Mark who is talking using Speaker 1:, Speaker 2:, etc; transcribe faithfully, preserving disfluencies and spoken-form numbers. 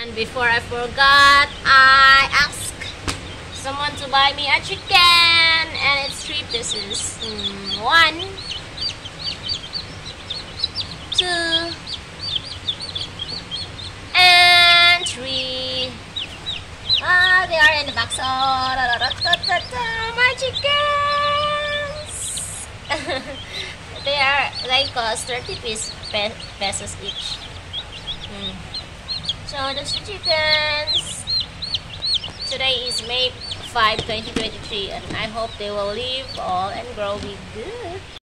Speaker 1: And before I forgot, I asked someone to buy me a chicken, and it's three pieces. Mm, one, two, and three. Ah, they are in the box. Oh, da, da, da, da, da, da, my chickens! They are like cost thirty piece pe pesos each. Mm. So those chickens. Today is May fifth, twenty twenty-three, and I hope they will live all and grow big good.